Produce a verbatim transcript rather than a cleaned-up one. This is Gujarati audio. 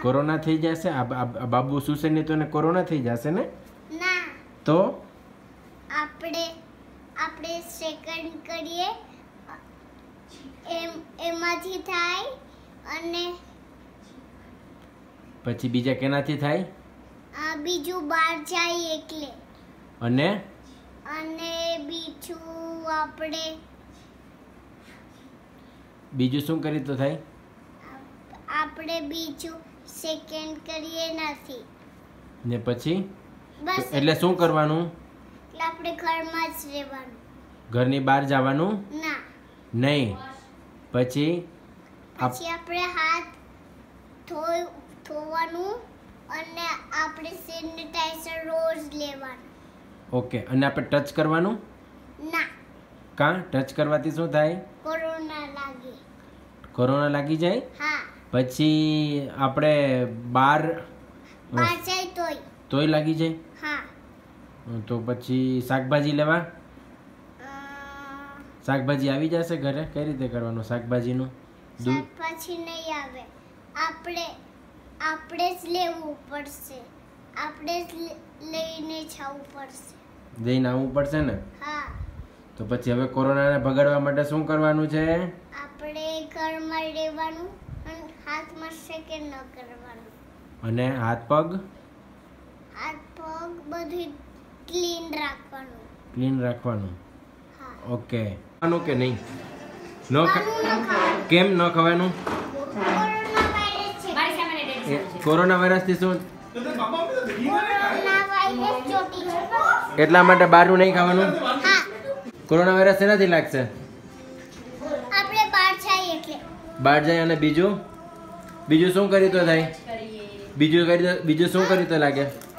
કોરોના થઈ જશે? આ બાબુ સુશે ને તો કોરોના થઈ જશે ને? ના. તો આપણે આપણે સેકન્ડ કરીએ એમ એમાંથી થાય અને પછી બીજા કેનાથી થાય? આ બીજું બહાર જાય એટલે. અને અને બીજું આપણે બીજું શું કરી તો થાય? આપણે બીજું સેકન્ડ કરીએ નથી. ને પછી બસ એટલે શું કરવાનું? એટલે આપણે ઘરમાં જ રહેવાનું. ઘરની બહાર જવાનું ના નહીં. પછી પછી આપણે હાથ ધોઈ ધોવાનું અને આપણે સેનિટાઈઝર રોજ લેવાનું. ઓકે. અને આપણે ટચ કરવાનું? ના. કાં? ટચ કરવાથી શું થાય? કોરોના લાગે. કોરોના લાગી જાય? હા. પછી આપણે બાર બહાર જાય તોય તોય લાગી જાય? હા. તો પછી શાકભાજી લેવા? શાકભાજી આવી જશે ઘરે? કઈ રીતે કરવાનું શાકભાજીનું? શાકભાજી નહીં આવે. આપણે આપણે જ લેવું પડશે. આપણે જ લઈને જવું પડશે. જઈને આવવું પડશે ને? હા. તો પછી હવે કોરોનાને ભગાડવા માટે શું કરવાનું છે? આપણે ઘરમાં રહેવાનું અને હાથમાં સેકન્ડ ન કરવાનું. અને હાથ પગ? હાથ પગ બધું ક્લીન રાખવાનું. ક્લીન રાખવાનું. હા. ઓકે. ખાવાનું કે નહીં? ન ખાવાનું ન ખાવાનું. કેમ ન ખાવાનું? કોરોના વાયરસ છે. કોરોના વાયરસથી શું? કોરોના વાયરસ ચોટી છે. એટલા માટે બહારનું નહીં ખાવાનું? હા. કોરોના વાયરસ શેનાથી લાગશે? આપણે બહાર જઈએ એટલે. બહાર જાય અને બીજું બીજું શું કરી તો થાય? બીજું કરી તો બીજું શું કરી તો લાગે?